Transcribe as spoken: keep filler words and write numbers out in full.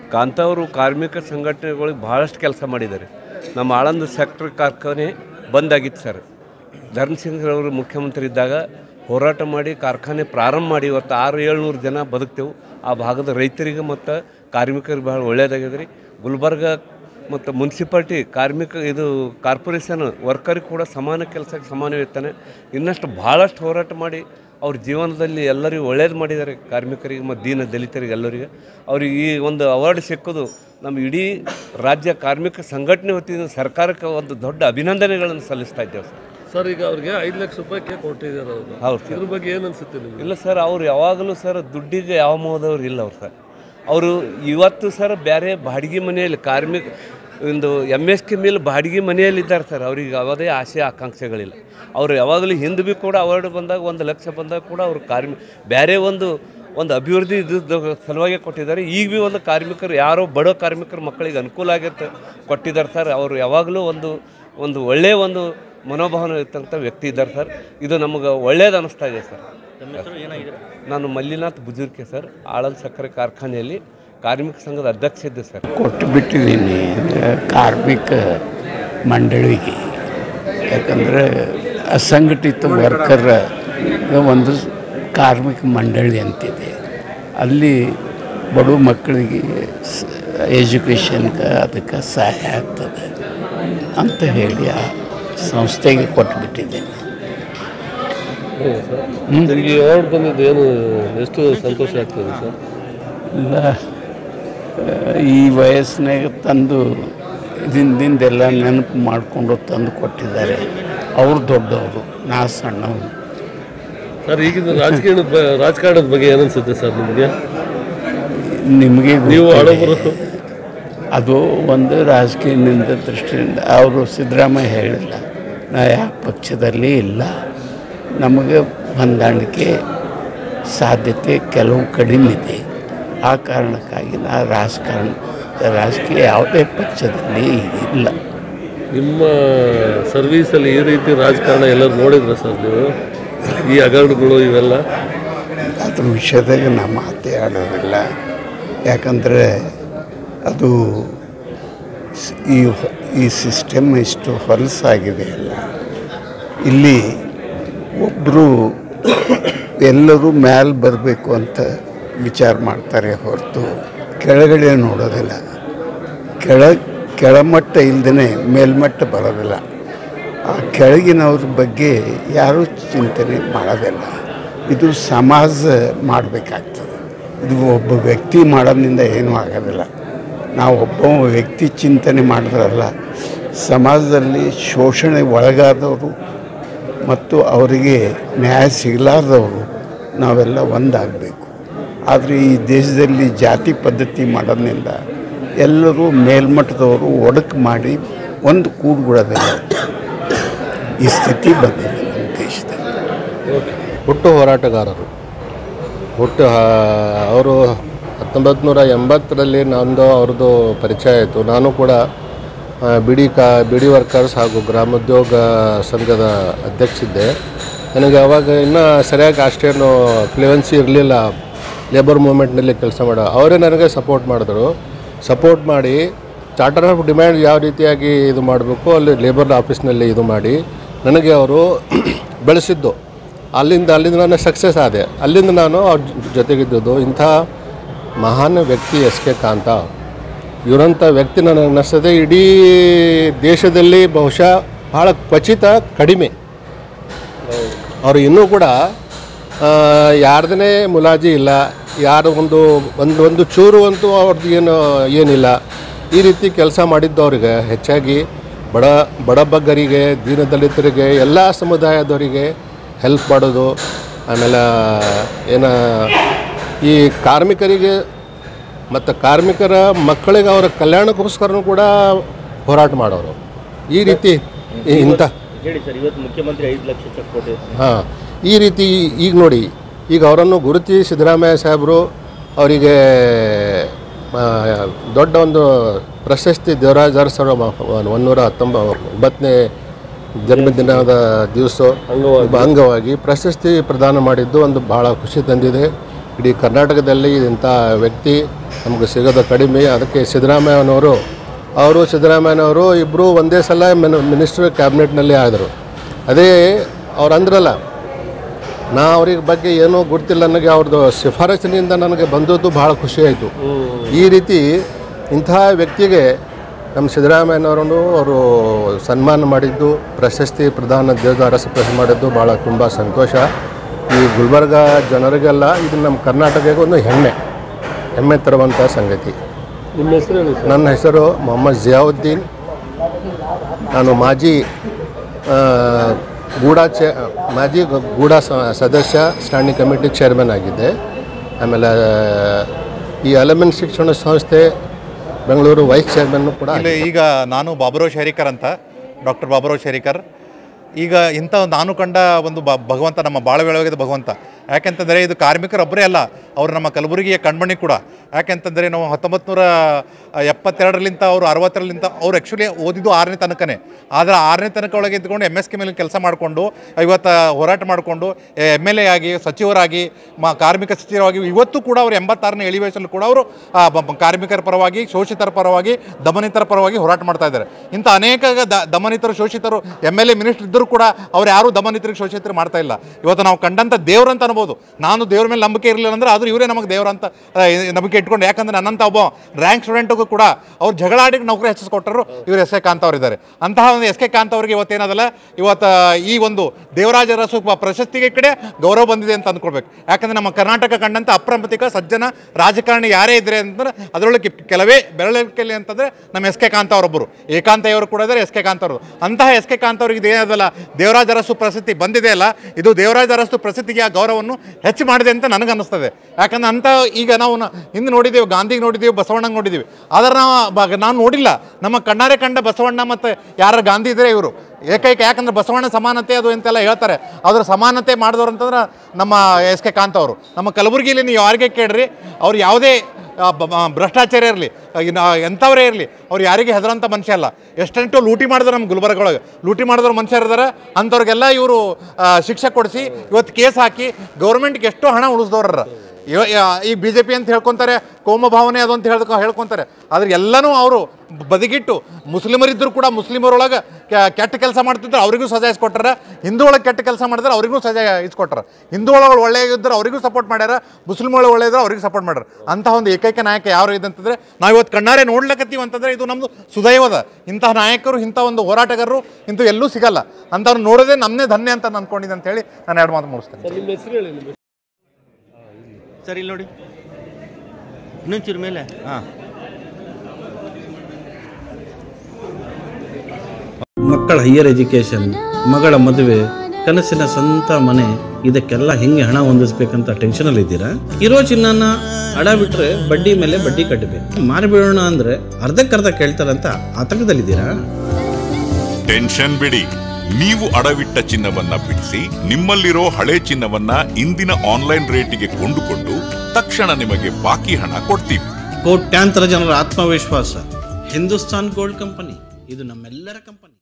ಕಾಂತ ಅವರು ಕಾರ್ಮಿಕ ಸಂಘಟನೆಗಳಿಗೆ ಭಾಳಷ್ಟು ಕೆಲಸ ಮಾಡಿದ್ದಾರೆ. ನಮ್ಮ ಆಳಂದ ಸೆಕ್ಟರ್ ಕಾರ್ಖಾನೆ ಬಂದಾಗಿತ್ತು ಸರ್. ಧರ್ಮಸಿಂಗ್ರವರು ಮುಖ್ಯಮಂತ್ರಿ ಇದ್ದಾಗ ಹೋರಾಟ ಮಾಡಿ ಕಾರ್ಖಾನೆ ಪ್ರಾರಂಭ ಮಾಡಿ ಇವತ್ತು ಆರು ಏಳ್ನೂರು ಜನ ಬದುಕ್ತೇವೆ. ಆ ಭಾಗದ ರೈತರಿಗೆ ಮತ್ತು ಕಾರ್ಮಿಕರಿಗೆ ಭಾಳ ಒಳ್ಳೆಯದಾಗಿದೆ ರೀ. ಗುಲ್ಬರ್ಗ ಮತ್ತು ಮುನ್ಸಿಪಾಲ್ಟಿ ಕಾರ್ಮಿಕ ಇದು ಕಾರ್ಪೊರೇಷನ್ ವರ್ಕರಿಗೆ ಕೂಡ ಸಮಾನ ಕೆಲಸಕ್ಕೆ ಸಮಾನ ವೇತನ. ಇನ್ನಷ್ಟು ಭಾಳಷ್ಟು ಹೋರಾಟ ಮಾಡಿ ಅವ್ರ ಜೀವನದಲ್ಲಿ ಎಲ್ಲರಿಗೂ ಒಳ್ಳೇದು ಮಾಡಿದ್ದಾರೆ. ಕಾರ್ಮಿಕರಿಗೆ ಮತ್ತು ದೀನ ದಲಿತರಿಗೆ ಎಲ್ಲರಿಗೆ ಅವ್ರಿಗೆ ಈ ಒಂದು ಅವಾರ್ಡ್ ಸಿಕ್ಕೋದು ನಮ್ಮ ಇಡೀ ರಾಜ್ಯ ಕಾರ್ಮಿಕ ಸಂಘಟನೆ ವತಿಯಿಂದ ಸರ್ಕಾರಕ್ಕೆ ಒಂದು ದೊಡ್ಡ ಅಭಿನಂದನೆಗಳನ್ನು ಸಲ್ಲಿಸ್ತಾ ಇದ್ದೇವೆ ಸರ್. ಸರ್ ಈಗ ಅವ್ರಿಗೆ ಐದು ಲಕ್ಷ ರೂಪಾಯಿ ಕೊಟ್ಟಿದ್ದಾರೆ ಅವರು. ಹೌದು ಸರ್. ಇದ್ರ ಬಗ್ಗೆ ಏನು ಅನಿಸುತ್ತೆ ನಿಮಗೆ? ಇಲ್ಲ ಸರ್, ಅವ್ರು ಯಾವಾಗಲೂ ಸರ್ ದುಡ್ಡಿಗೆ ಯಾವ ಮೋದವ್ರು ಇಲ್ಲ ಅವ್ರು ಸರ್. ಅವರು ಇವತ್ತು ಸರ್ ಬೇರೆ ಬಾಡಿಗೆ ಮನೆಯಲ್ಲಿ ಕಾರ್ಮಿಕ ಒಂದು ಎಮ್ ಎಸ್ ಕೆ ಮಿಲ್ ಬಾಡಿಗೆ ಮನೆಯಲ್ಲಿ ಇದ್ದಾರೆ ಸರ್. ಅವ್ರಿಗೆ ಯಾವುದೇ ಆಸೆ ಆಕಾಂಕ್ಷೆಗಳಿಲ್ಲ. ಅವರು ಯಾವಾಗಲೂ ಹಿಂದೆ ಭೀ ಕೂಡ ಅವಾರ್ಡ್ ಬಂದಾಗ ಒಂದು ಲಕ್ಷ ಬಂದಾಗ ಕೂಡ ಅವರು ಕಾರ್ಮಿ ಬೇರೆ ಒಂದು ಒಂದು ಅಭಿವೃದ್ಧಿ ಇದ್ದ ಸಲುವಾಗಿ ಕೊಟ್ಟಿದ್ದಾರೆ. ಈಗ ಭೀ ಒಂದು ಕಾರ್ಮಿಕರು ಯಾರೋ ಬಡ ಕಾರ್ಮಿಕರ ಮಕ್ಕಳಿಗೆ ಅನುಕೂಲ ಆಗುತ್ತೆ ಕೊಟ್ಟಿದ್ದಾರೆ ಸರ್. ಅವರು ಯಾವಾಗಲೂ ಒಂದು ಒಂದು ಒಳ್ಳೆಯ ಒಂದು ಮನೋಭಾವನೆ ಇರ್ತಂಥ ವ್ಯಕ್ತಿ ಇದ್ದಾರೆ ಸರ್. ಇದು ನಮಗೆ ಒಳ್ಳೇದು ಅನ್ನಿಸ್ತಾ ಇದೆ ಸರ್. ನಾನು ಮಲ್ಲಿನಾಥ್ ಬುಜುರ್ಕೆ ಸರ್, ಆಳಂದ ಸಕ್ಕರೆ ಕಾರ್ಖಾನೆಯಲ್ಲಿ ಕಾರ್ಮಿಕ ಸಂಘದ ಅಧ್ಯಕ್ಷ ಇದ್ದೆ ಸರ್. ಕೊಟ್ಟು ಬಿಟ್ಟಿದ್ದೀನಿ ಕಾರ್ಮಿಕ ಮಂಡಳಿಗೆ. ಯಾಕಂದರೆ ಅಸಂಘಟಿತ ವರ್ಕರ್ ಒಂದು ಕಾರ್ಮಿಕ ಮಂಡಳಿ ಅಂತಿದೆ. ಅಲ್ಲಿ ಬಡ ಮಕ್ಕಳಿಗೆ ಎಜುಕೇಷನ್ಗೆ ಅದಕ್ಕೆ ಸಹಾಯ ಆಗ್ತದೆ ಅಂತ ಹೇಳಿ ಆ ಸಂಸ್ಥೆಗೆ ಕೊಟ್ಟುಬಿಟ್ಟಿದ್ದೇನೆ. ನಿಮಗೆ ಅವಾರ್ಡ್ ಬಂದಿದ್ದು ಏನು ಎಷ್ಟು ಸಂತೋಷ ಆಗ್ತದೆ ಸರ್? ಇಲ್ಲ, ಈ ವಯಸ್ಸಿನಾಗ ತಂದು ಇದರಿಂದೆಲ್ಲ ನೆನಪು ಮಾಡಿಕೊಂಡು ತಂದು ಕೊಟ್ಟಿದ್ದಾರೆ. ಅವರು ದೊಡ್ಡವರು, ನಾ ಸಣ್ಣವರು. ಸರ್ ಈಗಿನ ರಾಜಕೀಯದ ರಾಜಕಾರಣದ ಬಗ್ಗೆ ಏನನ್ಸುತ್ತೆ ಸರ್ ನಿಮಗೆ? ನಿಮಗೆ ನೀವು ಹಳಬರು. ಅದು ಒಂದು ರಾಜಕೀಯದಿಂದ ದೃಷ್ಟಿಯಿಂದ ಅವರು ಸಿದ್ದರಾಮಯ್ಯ ಹೇಳಿಲ್ಲ, ನಾ ಯಾವ ಪಕ್ಷದಲ್ಲಿ ಇಲ್ಲ, ನಮಗೆ ಹೊಂದಾಣಿಕೆ ಸಾಧ್ಯತೆ ಕೆಲವು ಕಡಿಮೆ ಇದೆ. ಆ ಕಾರಣಕ್ಕಾಗಿ ನಾ ರಾಜಕಾರಣ ರಾಜಕೀಯ ಯಾವುದೇ ಪಕ್ಷದಲ್ಲಿ ಇಲ್ಲ. ನಿಮ್ಮ ಸರ್ವೀಸಲ್ಲಿ ಈ ರೀತಿ ರಾಜಕಾರಣ ಎಲ್ಲರೂ ನೋಡಿದ್ರ ಸರ್ ನೀವು? ಈ ಹಗರಣಗಳು ಇವೆಲ್ಲ ಅದ್ರ ವಿಷಯದಾಗ ನಾ ಮಾತೇ ಆಡೋದಿಲ್ಲ. ಯಾಕಂದರೆ ಅದು ಈ ಈ ಸಿಸ್ಟಮ್ ಇಷ್ಟು ಹೊಲಸಾಗಿದೆ ಅಲ್ಲ. ಇಲ್ಲಿ ಒಬ್ಬರು ಎಲ್ಲರೂ ಮ್ಯಾಲೆ ಬರಬೇಕು ಅಂತ ವಿಚಾರ ಮಾಡ್ತಾರೆ ಹೊರತು ಕೆಳಗಡೆ ನೋಡೋದಿಲ್ಲ. ಕೆಳ ಕೆಳಮಟ್ಟ ಇಲ್ಲದೇ ಮೇಲ್ಮಟ್ಟ ಬರೋದಿಲ್ಲ. ಆ ಕೆಳಗಿನವ್ರ ಬಗ್ಗೆ ಯಾರೂ ಚಿಂತನೆ ಮಾಡೋದಿಲ್ಲ. ಇದು ಸಮಾಜ ಮಾಡಬೇಕಾಗ್ತದೆ. ಇದು ಒಬ್ಬ ವ್ಯಕ್ತಿ ಮಾಡೋದ್ರಿಂದ ಏನೂ ಆಗೋದಿಲ್ಲ. ನಾವು ಒಬ್ಬ ವ್ಯಕ್ತಿ ಚಿಂತನೆ ಮಾಡಿದ್ರಲ್ಲ, ಸಮಾಜದಲ್ಲಿ ಶೋಷಣೆ ಒಳಗಾದವರು ಮತ್ತು ಅವರಿಗೆ ನ್ಯಾಯ ಸಿಗಲಾರ್ದವರು ನಾವೆಲ್ಲ ಒಂದಾಗಬೇಕು. ಆದರೆ ಈ ದೇಶದಲ್ಲಿ ಜಾತಿ ಪದ್ಧತಿ ಮಾಡೋದ್ರಿಂದ ಎಲ್ಲರೂ ಮೇಲ್ಮಟ್ಟದವರು ಒಡಕು ಮಾಡಿ ಒಂದು ಕೂಡ್ಬಿಡೋದಿಲ್ಲ. ಈ ಸ್ಥಿತಿ ಬಂದಿದೆ ನಮ್ಮ ದೇಶದಲ್ಲಿ. ಹುಟ್ಟು ಹೋರಾಟಗಾರರು ಹುಟ್ಟು ಅವರು ಹತ್ತೊಂಬತ್ತು ನೂರ ಎಂಬತ್ತರಲ್ಲಿ ನಂದು ಅವ್ರದ್ದು ಪರಿಚಯ ಆಯಿತು. ನಾನು ಕೂಡ ಬಿಡಿ ಕಾ ಬಿಡಿ ವರ್ಕರ್ಸ್ ಹಾಗೂ ಗ್ರಾಮೋದ್ಯೋಗ ಸಂಘದ ಅಧ್ಯಕ್ಷಿದ್ದೆ. ನನಗೆ ಅವಾಗ ಇನ್ನೂ ಸರಿಯಾಗಿ ಅಷ್ಟೇನು ಫ್ಲುಯೆನ್ಸಿ ಇರಲಿಲ್ಲ ಲೇಬರ್ ಮೂವ್ಮೆಂಟ್ನಲ್ಲಿ ಕೆಲಸ ಮಾಡೋ. ಅವರೇ ನನಗೆ ಸಪೋರ್ಟ್ ಮಾಡಿದ್ರು. ಸಪೋರ್ಟ್ ಮಾಡಿ ಚಾರ್ಟರ್ ಆಫ್ ಡಿಮ್ಯಾಂಡ್ ಯಾವ ರೀತಿಯಾಗಿ ಇದು ಮಾಡಬೇಕು ಅಲ್ಲಿ ಲೇಬರ್ ಆಫೀಸ್ನಲ್ಲಿ ಇದು ಮಾಡಿ ನನಗೆ ಅವರು ಬೆಳೆಸಿದ್ದು. ಅಲ್ಲಿಂದ ಅಲ್ಲಿಂದ ನಾನು ಸಕ್ಸಸ್ ಆದೆ. ಅಲ್ಲಿಂದ ನಾನು ಅವ್ರ ಜೊತೆಗಿದ್ದು ಇಂಥ ಮಹಾನ್ ವ್ಯಕ್ತಿ ಎಸ್ ಕೆ ಕಾಂತ ಇವರಂಥ ವ್ಯಕ್ತಿ ನನಗೆ ಅನ್ನಿಸ್ತದೆ ಇಡೀ ದೇಶದಲ್ಲಿ ಬಹುಶಃ ಭಾಳ ಕ್ವಚಿತ ಕಡಿಮೆ. ಅವರು ಇನ್ನೂ ಕೂಡ ಯಾರ್ದೇ ಮುಲಾಜಿ ಇಲ್ಲ, ಯಾರು ಒಂದು ಒಂದು ಒಂದು ಚೂರು ಅಂತೂ ಅವ್ರದ್ದು ಏನು ಏನಿಲ್ಲ. ಈ ರೀತಿ ಕೆಲಸ ಮಾಡಿದ್ದವ್ರಿಗೆ ಹೆಚ್ಚಾಗಿ ಬಡ ಬಡಬಗ್ಗರಿಗೆ, ದೀನದಲಿತರಿಗೆ, ಎಲ್ಲ ಸಮುದಾಯದವರಿಗೆ ಹೆಲ್ಪ್ ಮಾಡೋದು. ಆಮೇಲೆ ಏನು ಈ ಕಾರ್ಮಿಕರಿಗೆ ಮತ್ತು ಕಾರ್ಮಿಕರ ಮಕ್ಕಳಿಗೆ ಅವರ ಕಲ್ಯಾಣಕ್ಕೋಸ್ಕರನೂ ಕೂಡ ಹೋರಾಟ ಮಾಡೋರು. ಈ ರೀತಿ ಇಂಥ ಹೇಳಿ ಸರ್, ಇವತ್ತು ಮುಖ್ಯಮಂತ್ರಿ ಐದು ಲಕ್ಷ ಚೆಕ್ ಕೊಟ್ಟು ಹಾಂ ಈ ರೀತಿ ಈಗ ನೋಡಿ, ಈಗ ಅವರನ್ನು ಗುರುತಿ ಸಿದ್ದರಾಮಯ್ಯ ಸಾಹೇಬರು ಅವರಿಗೆ ದೊಡ್ಡ ಒಂದು ಪ್ರಶಸ್ತಿ ದೇವರಾಜ್ ಅರಸು ಒಂದೂರ ಹತ್ತೊಂಬ ಒಂಬತ್ತನೇ ಜನ್ಮದಿನದ ದಿವಸ ಅಂಗವಾಗಿ ಪ್ರಶಸ್ತಿ ಪ್ರದಾನ ಮಾಡಿದ್ದು ಒಂದು ಭಾಳ ಖುಷಿ ತಂದಿದೆ. ಇಡೀ ಕರ್ನಾಟಕದಲ್ಲಿ ಇಂಥ ವ್ಯಕ್ತಿ ನಮಗೆ ಸಿಗೋದು ಕಡಿಮೆ. ಅದಕ್ಕೆ ಸಿದ್ದರಾಮಯ್ಯನವರು ಅವರು ಸಿದ್ದರಾಮಯ್ಯನವರು ಇಬ್ಬರು ಒಂದೇ ಸಲ ಮಿನ್ ಮಿನಿಸ್ಟರ್ ಕ್ಯಾಬಿನೆಟ್ನಲ್ಲಿ ಆದರು. ಅದೇ ಅವ್ರು ಅಂದ್ರಲ್ಲ, ನಾ ಅವ್ರಿಗೆ ಬಗ್ಗೆ ಏನೂ ಗೊತ್ತಿಲ್ಲ, ನನಗೆ ಅವ್ರದ್ದು ಶಿಫಾರಸಿನಿಂದ ನನಗೆ ಬಂದದ್ದು ಭಾಳ ಖುಷಿಯಾಯಿತು. ಈ ರೀತಿ ಇಂತಹ ವ್ಯಕ್ತಿಗೆ ನಮ್ಮ ಸಿದ್ದರಾಮಯ್ಯನವರನ್ನು ಅವರು ಸನ್ಮಾನ ಮಾಡಿದ್ದು, ಪ್ರಶಸ್ತಿ ಪ್ರದಾನ ದೇವದಾರ ಪ್ರಶಸ್ತಿ ಮಾಡಿದ್ದು ಭಾಳ ತುಂಬ ಸಂತೋಷ. ಈ ಗುಲ್ಬರ್ಗ ಜನರಿಗೆಲ್ಲ ಇದು ನಮ್ಮ ಕರ್ನಾಟಕಕ್ಕೆ ಒಂದು ಹೆಮ್ಮೆ ಹೆಮ್ಮೆ ತರುವಂಥ ಸಂಗತಿ. ನಿಮ್ಮ ಹೆಸರು ಹೇಳಿ ಸರ್. ನನ್ನ ಹೆಸರು ಮೊಹಮ್ಮದ್ ಜಿಯಾವುದ್ದೀನ್. ನಾನು ಮಾಜಿ ಗೂಡಾ ಚೇ ಮಾಜಿ ಗೂಡಾ ಸದಸ್ಯ, ಸ್ಟ್ಯಾಂಡಿಂಗ್ ಕಮಿಟಿ ಚೇರ್ಮನ್ ಆಗಿದ್ದೆ. ಆಮೇಲೆ ಈ ಅಲಮಿನ್ ಶಿಕ್ಷಣ ಸಂಸ್ಥೆ ಬೆಂಗಳೂರು ವೈಸ್ ಚೇರ್ಮನ್ನು ಕೂಡ. ಇಲ್ಲಿ ಈಗ ನಾನು ಬಾಬುರಾವ್ ಶೇರಿಕರ್ ಅಂತ, ಡಾಕ್ಟರ್ ಬಾಬುರಾವ್ ಶೇರಿಕರ್. ಈಗ ಇಂಥ ನಾನು ಕಂಡ ಒಂದು ಬ ಭಗವಂತ ನಮ್ಮ ಬಾಳ ಬೆಳಗಿದ ಭಗವಂತ. ಯಾಕೆಂತಂದರೆ ಇದು ಕಾರ್ಮಿಕರೊಬ್ಬರೇ ಅಲ್ಲ, ಅವರು ನಮ್ಮ ಕಲಬುರಗಿಯ ಕಣ್ಮಣಿ ಕೂಡ. ಯಾಕೆಂತಂದರೆ ನಾವು ಹತ್ತೊಂಬತ್ತು ನೂರ ಎಪ್ಪತ್ತೆರಡರಲ್ಲಿಂತ ಅವರು ಅರವತ್ತರಲ್ಲಿಂತ ಅವ್ರು ಆ್ಯಕ್ಚುಲಿ ಓದಿದ್ದು ಆರನೇ ತನಕನೇ. ಆದರೆ ಆರನೇ ತನಕ ಒಳಗೆ ಇದ್ಕೊಂಡು ಎಮ್ ಎಸ್ ಕೆ ಮೇಲೆ ಕೆಲಸ ಮಾಡಿಕೊಂಡು ಇವತ್ತು ಹೋರಾಟ ಮಾಡಿಕೊಂಡು ಎಮ್ ಎಲ್ ಎ ಆಗಿ, ಸಚಿವರಾಗಿ, ಮ ಕಾರ್ಮಿಕ ಸಚಿವರಾಗಿ ಇವತ್ತು ಕೂಡ ಅವರು ಎಂಬತ್ತಾರನೇ ಎಲಿವೇಶನ್ ಕೂಡ ಅವರು ಕಾರ್ಮಿಕರ ಪರವಾಗಿ, ಶೋಷಿತರ ಪರವಾಗಿ, ದಮನಿತರ ಪರವಾಗಿ ಹೋರಾಟ ಮಾಡ್ತಾ ಇದ್ದಾರೆ. ಇಂಥ ಅನೇಕ ದ ದಮನಿತರು, ಶೋಷಿತರು ಎಮ್ ಎಲ್ ಎ ಮಿನಿಸ್ಟರ್ ಇದ್ದರೂ ಕೂಡ ಅವ್ರು ಯಾರೂ ದಮನಿತರಿಗೆ, ಶೋಷಿತರು ಮಾಡ್ತಾ ಇಲ್ಲ. ಇವತ್ತು ನಾವು ಕಂಡಂಥ ದೇವ್ರು ಅಂತ ಅನ್ಬೋದು. ನಾನು ದೇವ್ರ ಮೇಲೆ ನಂಬಿಕೆ ಇರಲಿಲ್ಲ ಅಂದರೆ ಆದರೂ ಇವರೇ ನಮಗೆ ದೇವ್ರ ಅಂತ ನಂಬಿಕೆ ಇಟ್ಕೊಂಡು. ಯಾಕಂದರೆ ನನ್ನಂಥ ಒಬ್ಬ ರ್ಯಾಂಕ್ ಸ್ಟೂಡೆಂಟಿಗೂ ಕೂಡ ಅವ್ರು ಜಗಳಾಡಿ ನೌಕರಿ ಹೆಚ್ಚಿಸ್ಕೊಟ್ಟರು ಇವರು ಎಸ್ ಕೆ ಕಾಂತ್ ಅವರಿದ್ದಾರೆ. ಅಂತಹ ಒಂದು ಎಸ್ ಕೆ ಕಾಂತ್ ಅವರಿಗೆ ಇವತ್ತೇನದಲ್ಲ, ಇವತ್ತು ಈ ಒಂದು ದೇವರಾಜ ಅರಸು ಪ್ರಶಸ್ತಿಗೆ ಕಡೆ ಗೌರವ ಬಂದಿದೆ ಅಂತ ಅಂದ್ಕೊಳ್ಬೇಕು. ಯಾಕಂದರೆ ನಮ್ಮ ಕರ್ನಾಟಕ ಕಂಡಂಥ ಅಪ್ರಮತಿಕ ಸಜ್ಜನ ರಾಜಕಾರಣಿ ಯಾರೇ ಇದ್ರೆ ಅಂತಂದ್ರೆ ಅದರೊಳಗೆ ಕೆಲವೇ ಬೆರಳಿಕೆಯಲ್ಲಿ ಅಂತಂದರೆ ನಮ್ಮ ಎಸ್ ಕೆ ಕಾಂತ್ ಅವರೊಬ್ಬರು. ಏಕಾಂತಯ್ಯವರು ಕೂಡ ಇದ್ದಾರೆ, ಎಸ್ ಕೆ ಕಾಂತ್ ಅವರು. ಅಂತಹ ಎಸ್ ಕೆ ಕಾಂತ್ ಅವರಿಗೆ ಇದೇನದಲ್ಲ, ದೇವರಾಜ ಅರಸು ಪ್ರಶಸ್ತಿ ಬಂದಿದೆ ಅಲ್ಲ, ಇದು ದೇವರಾಜ ಅರಸು ಪ್ರಶಸ್ತಿಗೆ ಆ ಗೌರವವನ್ನು ಹೆಚ್ಚು ಮಾಡಿದೆ ಅಂತ ನನಗೆ ಅನ್ನಿಸ್ತದೆ. ಯಾಕಂದ್ರೆ ಅಂಥ ಈಗ ನಾವು ಹಿಂದೆ ನೋಡಿದ್ದೀವಿ, ಗಾಂಧಿಗೆ ನೋಡಿದ್ದೀವಿ, ಬಸವಣ್ಣಂಗೆ ನೋಡಿದ್ದೀವಿ. ಆದರೆ ನಾವು ನಾನು ನೋಡಿಲ್ಲ, ನಮ್ಮ ಕಣ್ಣಾರೆ ಕಂಡ ಬಸವಣ್ಣ ಮತ್ತು ಯಾರು ಗಾಂಧಿ ಇದ್ದರೆ ಇವರು ಏಕೈಕ. ಯಾಕಂದರೆ ಬಸವಣ್ಣ ಸಮಾನತೆ ಅದು ಅಂತೆಲ್ಲ ಹೇಳ್ತಾರೆ, ಅದರ ಸಮಾನತೆ ಮಾಡಿದವರು ಅಂತಂದ್ರೆ ನಮ್ಮ ಎಸ್ ಕೆ ಕಾಂತ್ ಅವರು. ನಮ್ಮ ಕಲಬುರಗಿಯಲ್ಲಿ ನೀವು ಯಾರಿಗೆ ಕೇಳ್ರಿ, ಅವ್ರು ಯಾವುದೇ ಭ್ರಷ್ಟಾಚಾರ ಇರಲಿ, ಎಂಥವರೇ ಇರಲಿ, ಅವ್ರು ಯಾರಿಗೆ ಹೆದರೋಂಥ ಮನುಷ್ಯ ಅಲ್ಲ. ಎಷ್ಟೆಂಟು ಲೂಟಿ ಮಾಡಿದ್ರು ನಮ್ಮ ಗುಲ್ಬರ್ಗೊಳಗೆ, ಲೂಟಿ ಮಾಡಿದವ್ರು ಮನುಷ್ಯರು ಇದ್ದಾರೆ. ಅಂಥವ್ರಿಗೆಲ್ಲ ಇವರು ಶಿಕ್ಷೆ ಕೊಡಿಸಿ ಇವತ್ತು ಕೇಸ್ ಹಾಕಿ ಗೌರ್ಮೆಂಟ್ಗೆ ಎಷ್ಟೋ ಹಣ ಉಳಿಸ್ದವ್ರ. ಈ ಬಿ ಜೆ ಪಿ ಅಂತ ಹೇಳ್ಕೊತಾರೆ, ಕೋಮ ಭಾವನೆ ಅದು ಅಂತ ಹೇಳ್ಕೊ ಹೇಳ್ಕೊತಾರೆ ಆದರೆ ಎಲ್ಲನೂ ಅವರು ಬದಿಗಿಟ್ಟು ಮುಸ್ಲಿಮರಿದ್ದರೂ ಕೂಡ ಮುಸ್ಲಿಮರೊಳಗೆ ಕೆಟ್ಟ ಕೆಲಸ ಮಾಡ್ತಿದ್ರು ಅವರಿಗೂ ಸಜಾ ಇಸ್ಕೊಟ್ಟಾರ. ಹಿಂದೂ ಒಳಗೆ ಕೆಟ್ಟ ಕೆಲಸ ಮಾಡಿದ್ರೆ ಅವರಿಗೂ ಸಜಾ ಇಸ್ಕೊಟ್ಟಾರ. ಹಿಂದೂ ಒಳಗೆ ಒಳ್ಳೆಯದಿದ್ದರೆ ಅವರಿಗೂ ಸಪೋರ್ಟ್ ಮಾಡ್ಯಾರ, ಮುಸ್ಲಿಮ್ ಒಳಗೆ ಒಳ್ಳೆಯದ್ರೆ ಅವ್ರಿಗೂ ಸಪೋರ್ಟ್ ಮಾಡ್ಯಾರ. ಅಂತಹ ಒಂದು ಏಕೈಕ ನಾಯಕ ಯಾರು ಇದೆ ಅಂತಂದರೆ ನಾವು ಇವತ್ತು ಕಣ್ಣಾರೆ ನೋಡ್ಲಕತ್ತೀವಿ ಅಂತಂದರೆ ಇದು ನಮ್ಮದು ಸುದೈವದ. ಇಂತಹ ನಾಯಕರು, ಇಂಥ ಒಂದು ಹೋರಾಟಗಾರರು ಇಂಥ ಎಲ್ಲೂ ಸಿಗಲ್ಲ. ಅಂಥವ್ರು ನೋಡೋದೇ ನಮ್ಮನ್ನೇ ಧನ್ಯ ಅಂತ ಅಂದ್ಕೊಂಡಿದ್ದೆ ಅಂತೇಳಿ ನಾನು ಎರಡು ಮಾತು ಮುಗಿಸ್ತೇನೆ. ನಿಮ್ಮ ಹೆಸರು ಹೇಳಿ. ನಿಮ್ಮ ಸರ್ ಇಲ್ಲಿ ನೋಡಿ ಇನ್ನೊಂಚೂರು ಮೇಲೆ. ಹಾಂ, ಮಕ್ಕಳ ಹೈಯರ್ ಎಜುಕೇಷನ್, ಮಗಳ ಮದುವೆ, ಕನಸಿನ ಸ್ವಂತ ಮನೆ, ಇದಕ್ಕೆಲ್ಲ ಹೆಂಗೆ ಹಣ ಹೊಂದಿಸ್ಬೇಕಂತ ಟೆನ್ಷನಲ್ಲಿ ಇದ್ದೀರಾ? ಇರೋ ಚಿನ್ನನ ಅಡ ಬಿಟ್ರೆ ಬಡ್ಡಿ ಮೇಲೆ ಬಡ್ಡಿ ಕಟ್ಟಬೇಕು. ಮಾರಿಬಿಡೋಣ ಅಂದ್ರೆ ಅರ್ಧಕ್ಕರ್ಧ ಕೇಳ್ತಾರಂತ ಆತಂಕದಲ್ಲಿದ್ದೀರಾ? ಟೆನ್ಷನ್ ಬಿಡಿ, ನೀವು ಅಡವಿಟ್ಟ ಚಿನ್ನವನ್ನ ಬಿಡಿಸಿ ನಿಮ್ಮಲ್ಲಿರೋ ಹಳೆ ಚಿನ್ನವನ್ನ ಇಂದಿನ ಆನ್ಲೈನ್ ರೇಟಿಗೆ ಕೊಂಡುಕೊಂಡು ತಕ್ಷಣ ನಿಮಗೆ ಬಾಕಿ ಹಣ ಕೊಡ್ತೀವಿ. ಕೋಟ್ಯಾಂತರ ಜನರ ಆತ್ಮವಿಶ್ವಾಸ ಹಿಂದೂಸ್ತಾನ್ ಗೋಲ್ಡ್ ಕಂಪನಿ, ಇದು ನಮ್ಮೆಲ್ಲರ ಕಂಪನಿ.